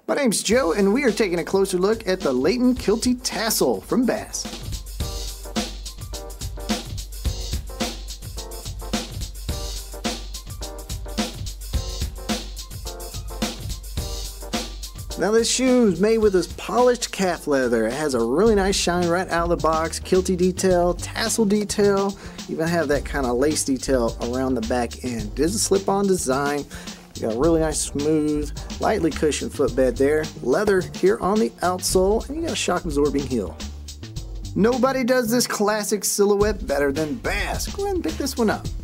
My name's Joe, and we are taking a closer look at the Layton Kiltie Tassel from Bass. Now this shoe is made with this polished calf leather. It has a really nice shine right out of the box, kiltie detail, tassel detail, even have that kind of lace detail around the back end. It is a slip-on design. You got a really nice smooth, lightly cushioned footbed there, leather here on the outsole, and you got a shock absorbing heel. Nobody does this classic silhouette better than Bass. Go ahead and pick this one up.